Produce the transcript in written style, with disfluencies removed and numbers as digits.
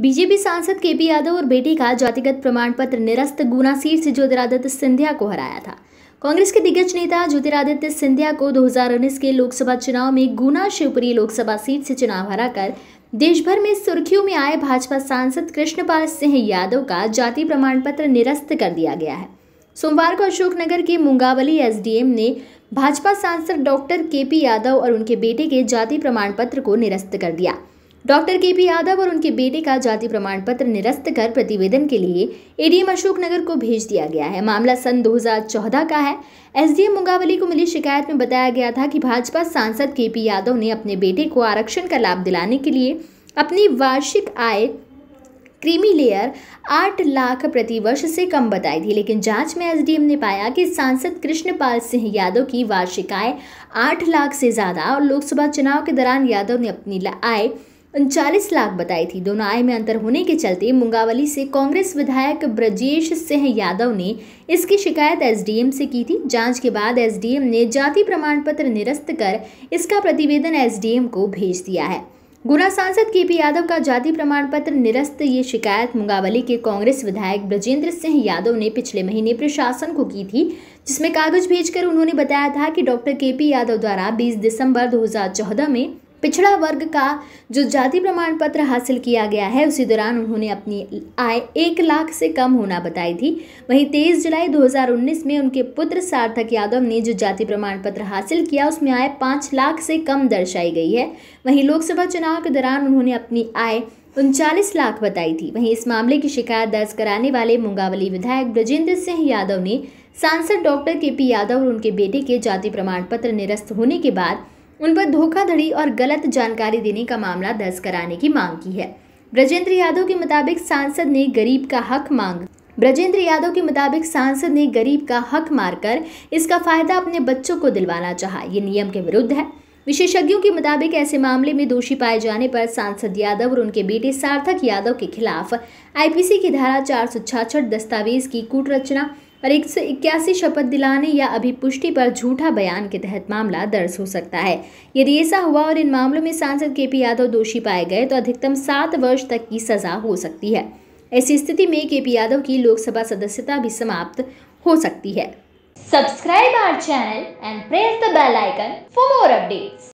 BJP सांसद KP Yadav और बेटे का जातिगत प्रमाण पत्र निरस्त, गुना सीट से ज्योतिरादित्य सिंधिया को हराया था। कांग्रेस के दिग्गज नेता ज्योतिरादित्य सिंधिया को 2019 के लोकसभा चुनाव में गुना शिवपुरी लोकसभा सीट से चुनाव हराकर देश भर में सुर्खियों में आए भाजपा सांसद कृष्णपाल सिंह यादव का जाति प्रमाण पत्र निरस्त कर दिया गया है। सोमवार को अशोकनगर के मुंगावली एसडीएम ने भाजपा सांसद डॉक्टर केपी यादव और उनके बेटे के जाति प्रमाण पत्र को निरस्त कर दिया। डॉक्टर केपी यादव और उनके बेटे का जाति प्रमाण पत्र निरस्त कर प्रतिवेदन के लिए एडीएम अशोकनगर को भेज दिया गया है। मामला सन 2014 का है। एसडीएम मुंगावली को मिली शिकायत में बताया गया था कि भाजपा सांसद केपी यादव ने अपने बेटे को आरक्षण का लाभ दिलाने के लिए अपनी वार्षिक आय क्रीमी लेयर 8 लाख प्रति वर्ष से कम बताई थी, लेकिन जांच में एसडीएम ने पाया कि सांसद कृष्णपाल सिंह यादव की वार्षिक आय 8 लाख से ज्यादा और लोकसभा चुनाव के दौरान यादव ने अपनी आय 39 लाख बताई थी। दोनों आय में अंतर होने के चलते मुंगावली से कांग्रेस विधायक ब्रजेश सिंह यादव ने इसकी शिकायत एसडीएम से की थी। जांच के बाद एसडीएम ने जाति प्रमाण पत्र निरस्त कर इसका प्रतिवेदन एसडीएम को भेज दिया है। गुना सांसद केपी यादव का जाति प्रमाण पत्र निरस्त, ये शिकायत मुंगावली के कांग्रेस विधायक ब्रजेंद्र सिंह यादव ने पिछले महीने प्रशासन को की थी, जिसमें कागज भेजकर उन्होंने बताया था कि डॉक्टर केपी यादव द्वारा 20 दिसंबर 2014 में पिछड़ा वर्ग का जो जाति प्रमाण पत्र हासिल किया गया है, उसी दौरान उन्होंने अपनी आय 1 लाख से कम होना बताई थी। वहीं 23 जुलाई 2019 में उनके पुत्र सार्थक यादव ने जो जाति प्रमाण पत्र हासिल किया उसमें आय 5 लाख से कम दर्शाई गई है। वहीं लोकसभा चुनाव के दौरान उन्होंने अपनी आय 39 लाख बताई थी। वहीं इस मामले की शिकायत दर्ज कराने वाले मुंगावली विधायक ब्रजेंद्र सिंह यादव ने सांसद डॉक्टर केपी यादव और उनके बेटे के जाति प्रमाण पत्र निरस्त होने के बाद उन पर धोखाधड़ी और गलत जानकारी देने का मामला दर्ज कराने की मांग की है। ब्रजेंद्र यादव के मुताबिक सांसद ने गरीब का हक मारकर इसका फायदा अपने बच्चों को दिलवाना चाहा। ये नियम के विरुद्ध है। विशेषज्ञों के मुताबिक ऐसे मामले में दोषी पाए जाने पर सांसद यादव और उनके बेटे सार्थक यादव के खिलाफ आईपीसी की धारा 466 दस्तावेज की कूटरचना और 181 शपथ दिलाने या अभिपुष्टि पर झूठा बयान के तहत मामला दर्ज हो सकता है। यदि ऐसा हुआ और इन मामलों में सांसद केपी यादव दोषी पाए गए तो अधिकतम 7 वर्ष तक की सजा हो सकती है। ऐसी स्थिति में केपी यादव की लोकसभा सदस्यता भी समाप्त हो सकती है। Subscribe our channel and press the bell icon for more updates.